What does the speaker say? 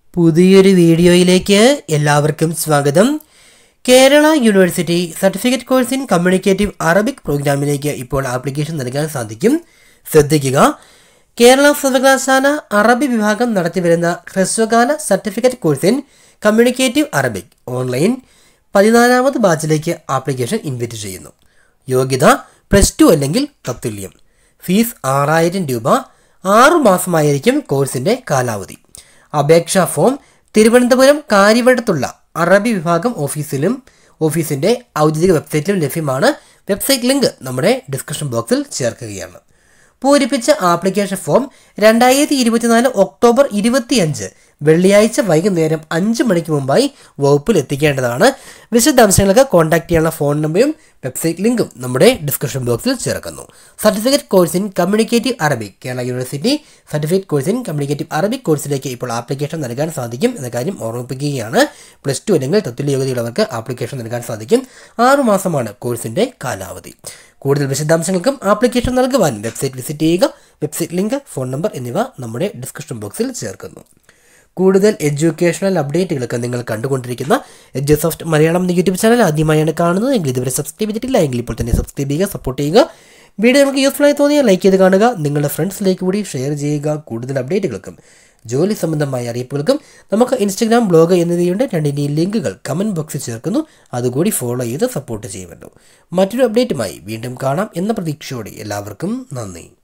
പുതിയൊരു വീഡിയോയിലേക്ക് എല്ലാവർക്കും സ്വാഗതം. Kerala university certificate course in communicative Arabic പ്രോഗ്രാമിലേക്ക് ഇപ്പോൾ ആപ്ലിക്കേഷൻ നൽകാൻ സാധിക്കും. ശ്രദ്ധിക്കുക, കേരള സർവകലാശാല അറബി വിഭാഗം നടത്തിവരുന്ന ഹ്രസ്വകാല certificate course in communicative Arabic online 14ാമത് ബാച്ചിലേക്ക് ആപ്ലിക്കേഷൻ ഇൻവൈറ്റ് ചെയ്യുന്നു. യോഗ്യത +2 അല്ലെങ്കിൽ തത്തുല്യം. ഫീസ് 6000 രൂപ. 6 മാസമായിരിക്കും കോഴ്സിൻ്റെ കാലാവധി. അപേക്ഷാ ഫോം തിരുവനന്തപുരം കാര്യവട്ടത്തുള്ള അറബി വിഭാഗം ഓഫീസിൻ്റെ ഔദ്യോഗിക വെബ്സൈറ്റിലും ലഭ്യമാണ്. വെബ്സൈറ്റ് ലിങ്ക് നമ്മുടെ ഡിസ്ക്രിപ്ഷൻ ബോക്സിൽ ചേർക്കുകയാണ്. പൂരിപ്പിച്ച ആപ്ലിക്കേഷൻ ഫോം 2024 ഒക്ടോബർ 25 വെള്ളിയാഴ്ച വൈകുന്നേരം 5 മണിക്ക് മുമ്പായി വകുപ്പിൽ എത്തിക്കേണ്ടതാണ്. വിശദാംശങ്ങൾക്ക് കോൺടാക്ട് ചെയ്യാനുള്ള ഫോൺ നമ്പറും വെബ്സൈറ്റ് ലിങ്കും നമ്മുടെ ഡിസ്ക്രിപ്ഷൻ ബോക്സിൽ ചേർക്കുന്നു. Certificate course in communicative Arabic Kerala university certificate course in communicative Arabic കോഴ്സിലേക്ക് ഇപ്പോൾ ആപ്ലിക്കേഷൻ നൽകാൻ സാധിക്കും എന്ന കാര്യം ഓർമ്മിപ്പിക്കുകയാണ്. +2 അല്ലെങ്കിൽ തത്തുല്യ യോഗ്യതയുള്ളവർക്ക് ആപ്ലിക്കേഷൻ നൽകാൻ സാധിക്കും. 6 മാസമാണ് കോഴ്സിൻ്റെ കാലാവധി. കൂടുതൽ വിശദാംശങ്ങൾക്കും ആപ്ലിക്കേഷൻ നൽകുവാൻ വെബ്സൈറ്റ് വിസിറ്റ് ചെയ്യുക. വെബ്സൈറ്റ് ലിങ്ക്, ഫോൺ നമ്പർ എന്നിവ നമ്മുടെ ഡിസ്ക്രിപ്ഷൻ ബോക്സിൽ ചേർക്കുന്നു. കൂടുതൽ എഡ്യൂക്കേഷണൽ അപ്ഡേറ്റുകൾക്ക് നിങ്ങൾ കണ്ടുകൊണ്ടിരിക്കുന്ന എഡ്യൂസോഫ്റ്റ് മലയാളം യൂട്യൂബ് ചാനൽ ആദ്യമായാണ് കാണുന്നത് എങ്കിൽ ഇതുവരെ സബ്സ്ക്രൈബ് ചെയ്തിട്ടില്ല എങ്കിൽ ഇപ്പോൾ തന്നെ സബ്സ്ക്രൈബ് ചെയ്യുക, സപ്പോർട്ട് ചെയ്യുക. വീഡിയോ നിങ്ങൾക്ക് യൂസ്ഫുൾ ആയി തോന്നിയാൽ ലൈക്ക് ചെയ്ത് കാണുക, നിങ്ങളുടെ ഫ്രണ്ട്സിലേക്ക് കൂടി ഷെയർ ചെയ്യുക. കൂടുതൽ അപ്ഡേറ്റുകൾക്കും ജോലി സംബന്ധമായ അറിയിപ്പുകൾക്കും നമുക്ക് ഇൻസ്റ്റഗ്രാം, ബ്ലോഗ് എന്നിവയുണ്ട്. രണ്ടിൻ്റെയും ലിങ്കുകൾ കമൻറ്റ് ബോക്സിൽ ചേർക്കുന്നു. അതുകൂടി ഫോളോ ചെയ്ത് സപ്പോർട്ട് ചെയ്യുമല്ലോ. മറ്റൊരു അപ്ഡേറ്റുമായി വീണ്ടും കാണാം എന്ന പ്രതീക്ഷയോടെ എല്ലാവർക്കും നന്ദി.